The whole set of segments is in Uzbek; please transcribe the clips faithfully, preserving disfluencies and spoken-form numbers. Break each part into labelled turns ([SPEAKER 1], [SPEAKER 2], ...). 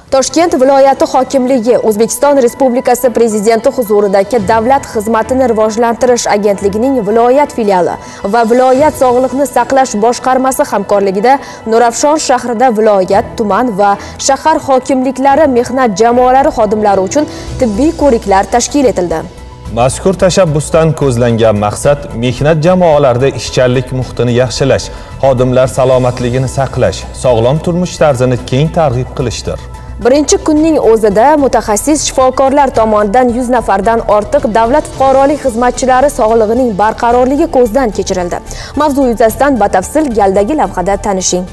[SPEAKER 1] Toshkent viloyati hokimligi O'zbekiston Respublikasi Prezidenti huzuridagi Davlat xizmatini rivojlantirish agentligining viloyat filiali va viloyat sog'liqni saqlash boshqarmasi hamkorligida Nurafshon shahrida viloyat, tuman va shahar hokimliklari mehnat jamoalari xodimlari uchun tibbiy ko'riklar tashkil etildi.
[SPEAKER 2] Mazkur tashabbusdan ko'zlangan maqsad mehnat jamoalarida ishchanlik muhitini yaxshilash, xodimlar salomatligini saqlash, sog'lom turmush tarzini keng targ'ib qilishdir.
[SPEAKER 1] Birinchi kunning o'zida mutaxassis shifokorlar tomonidan yuz nafardan ortiq davlat fuqarolik xizmatchilari sog'lig'ining barqarorligi ko'zdan kechirildi. Mavzu yuzasidan batafsil galdagi lavhada tanishing.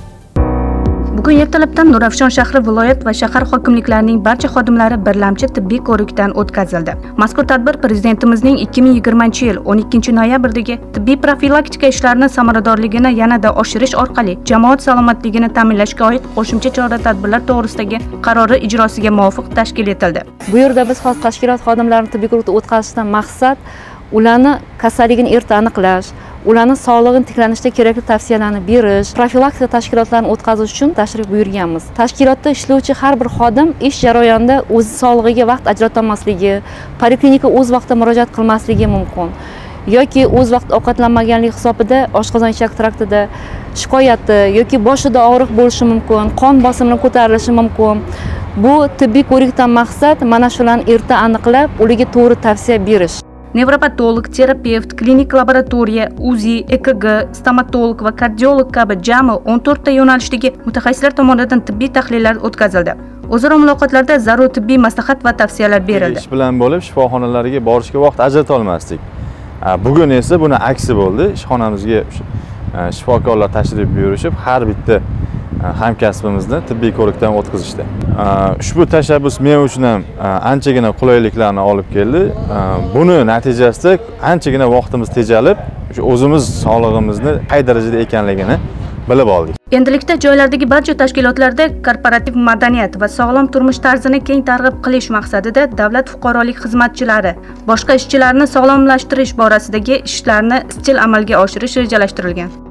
[SPEAKER 3] Bugun ertalabdan Nurafshon shahri viloyat va shahar hokimliklarining barcha xodimlari birlamchi tibbiy ko'rikdan o'tkazildi. Mazkur tadbir Prezidentimizning ikki ming yigirmanchi yil o'n ikkinchi noyabrdagi tibbiy profilaktika ishlarini samaradorligini yanada oshirish orqali jamoat salomatligini ta'minlashga oid qo'shimcha chora-tadbirlar to'g'risidagi qarori ijrosiga muvofiq tashkil etildi.
[SPEAKER 4] Bu yerda biz hozir tashkilot xodimlarini tibbiy ko'rikdan o'tkazishdan maqsad ularni kasalligini erta aniqlash, ularning sog'lig'ini tiklanishda kerakli tavsiyalarni berish, profilaktika tashkilotlarini o'tkazish uchun tashrif buyurganmiz. Tashkilotda ishlovchi har bir xodim ish jarayonida o'z sog'lig'iga vaqt ajratolmasligi, poliklinika o'z vaqtida murojaat qilmasligi mumkin. Yoki o'z vaqt ovqatlanmaganlik hisobida oshqozon ichak traktida shikoyati yoki boshida og'riq bo'lishi mumkin, qon bosimi ko'tarilishi mumkin. Bu tibbiy ko'rikdan maqsad mana shularni erta aniqlab, ularga to'g'ri tavsiya berish.
[SPEAKER 3] Nevropatolog, terapevt, klinik laboratoriya, U Z I, E K G, stomatolog va kardiolog kabi jami o'n to'rtta yo'nalishdagi mutaxassislar tomonidan tibbiy tahlillar o'tkazildi. O'zaro muloqotlarda zarur tibbiy maslahat va tavsiyalar berildi.
[SPEAKER 5] Ish bilan bo'lib shifoxonalarga borishga vaqt ajrata olmasdik. Bugun esa buni aksi bo'ldi. Ishxonamizga shifokorlar tashrif buyurishib, har bitta hamkasbimizni tibbiy ko'rikdan o'tkazishdi. Ushbu tashabbus men uchun ham anchagina qulayliklarni olib keldi. Buni natijasida anchagina vaqtimiz tejalib, o'zimiz sog'lig'imizni qay darajada ekanligini bilib oldik.
[SPEAKER 3] Endilikda joylardagi barcha tashkilotlarda korporativ madaniyat va sog'lom turmush tarzini keng targ'ib qilish maqsadida davlat fuqarolik xizmatchilari boshqa ishchilarni sog'lomlashtirish borasidagi ishlarni izchil amalga oshirish rejalashtirilgan.